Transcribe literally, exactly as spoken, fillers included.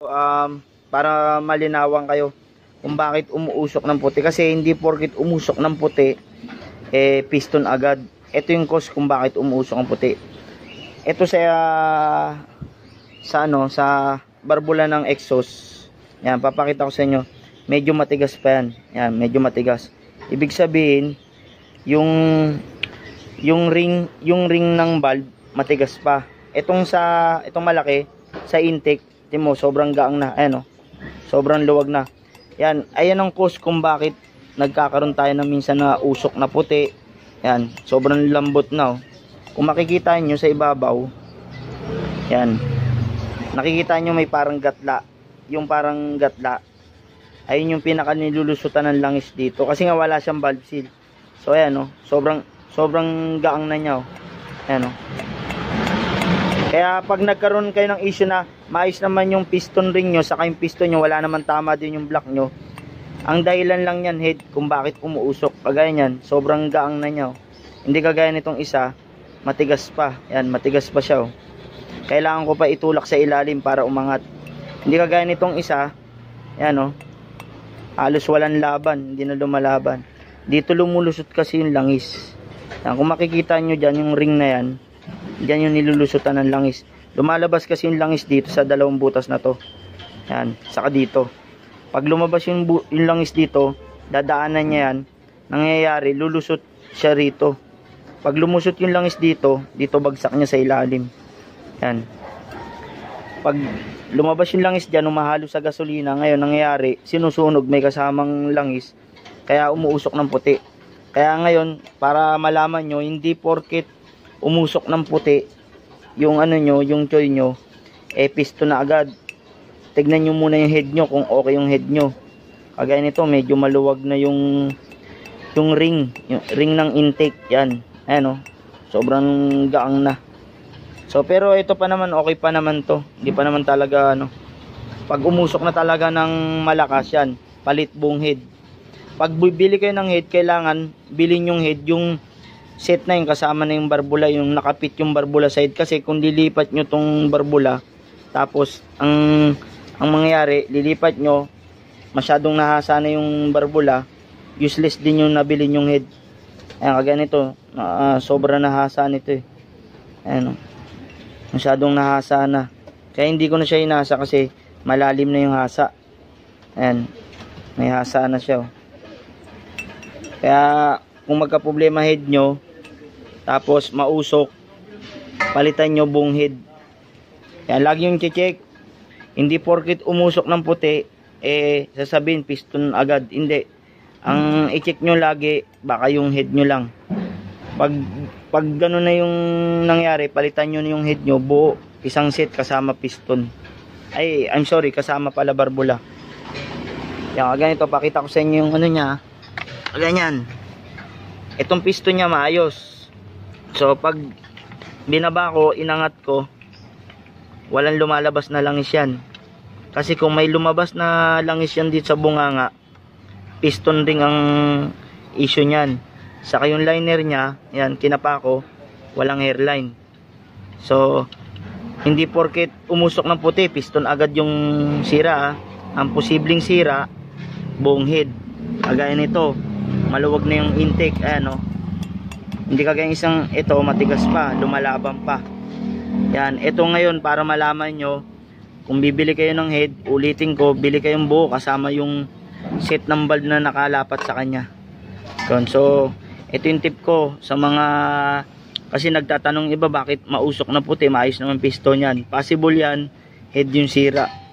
Um, para malinawan kayo kung bakit umuusok ng puti. Kasi hindi porket umusok ng puti, eh, piston agad. Ito yung cause kung bakit umuusok ang puti. Ito sa, uh, sa, ano, sa barbula ng exhaust. Yan, papakita ko sa inyo. Medyo matigas pa yan. Yan, medyo matigas. Ibig sabihin, yung, yung ring, yung ring ng valve, matigas pa. Itong sa, itong malaki, sa intake, mo sobrang gaang na, ayan o, sobrang luwag na. Yan, ayan ang cause kung bakit nagkakaroon tayo ng minsan na usok na puti. Yan, sobrang lambot na o. Kung makikita nyo sa ibabaw, yan, nakikita nyo may parang gatla. Yung parang gatla, ayun yung pinaka nilulusutan ng langis dito, kasi nga wala siyang valve seal. So ayan o, sobrang sobrang gaang na niya o. Ayan o. Kaya pag nagkaroon kayo ng issue na maayos naman yung piston ring nyo, saka yung piston nyo, wala naman tama din yung block nyo, ang dahilan lang yan, head, kung bakit umuusok. Kagaya nyan, sobrang gaang na nyo. Hindi kagaya nitong isa, matigas pa. Yan, matigas pa siya. Oh. Kailangan ko pa itulak sa ilalim para umangat. Hindi kagaya nitong isa, yan o, oh, halos walang laban, hindi na lumalaban. Dito lumulusot kasi yung langis. Yan, kung makikita nyo dyan, yung ring na yan, diyan yung nilulusutan ng langis. Lumalabas kasi yung langis dito sa dalawang butas na to. Yan, saka dito. Pag lumabas yung, yung langis dito, dadaanan niya yan. Nangyayari, lulusot siya rito. Pag lumusot yung langis dito, dito bagsak niya sa ilalim. Yan. Pag lumabas yung langis dyan, umahalo sa gasolina, ngayon nangyayari, sinusunog, may kasamang langis, kaya umuusok ng puti. Kaya ngayon, para malaman nyo, hindi porket umusok ng puti yung ano nyo, yung choy nyo, eh piston na agad. Tignan nyo muna yung head nyo kung okay yung head nyo. Kagaya nito, medyo maluwag na yung yung ring, yung ring ng intake. Yan, ayan o, sobrang gaang na. So pero ito pa naman, okay pa naman to. Hindi pa naman talaga ano. Pag umusok na talaga ng malakas yan, palit buong head. Pag bibili kayo ng head, kailangan bilhin yung head, yung set na yung kasama na yung barbula, yung nakapit yung barbula side. Kasi kung lilipat nyo tong barbula, tapos ang ang mangyayari, lilipat nyo, masyadong nahasa na yung barbula, useless din yung nabili yung head. Ayan, kagaya nito, uh, sobra nahasa nito eh. Ayan, masyadong nahasa na. Kaya hindi ko na siya inasa kasi malalim na yung hasa. Ayan, may hasa na siya oh. Kaya kung magka-problema head nyo, tapos mausok, palitan nyo buong head. Yan, lagi yung check. Hindi porket umusok ng puti, eh, sasabihin piston agad. Hindi. Ang i-check nyo lagi, baka yung head nyo lang. Pag, pag gano'n na yung nangyari, palitan nyo yung head nyo, buo, isang set kasama piston. Ay, I'm sorry, kasama pala barbula. Yan, ganito, pakita ko sa inyo yung ano niya. Ganyan. Itong piston niya maayos. So pag binaba ko, inangat ko, walang lumalabas na langis yan. Kasi kung may lumabas na langis yan dito sa bunganga, piston ring ang issue niyan. Saka yung liner niya, yan, kinapa ko, walang hairline. So hindi porket umusok ng puti, piston agad yung sira. Ang posibleng sira, buong head. Kagaya nito, maluwag na yung intake, ayan o. Hindi kagaya isang ito, matigas pa, lumalaban pa. Yan, ito ngayon para malaman nyo, kung bibili kayo ng head, ulitin ko, bili kayong buo kasama yung set ng valve na nakalapat sa kanya. So, ito yung tip ko sa mga, kasi nagtatanong iba bakit mausok na puti, maayos naman piston yan. Possible yan, head yung sira.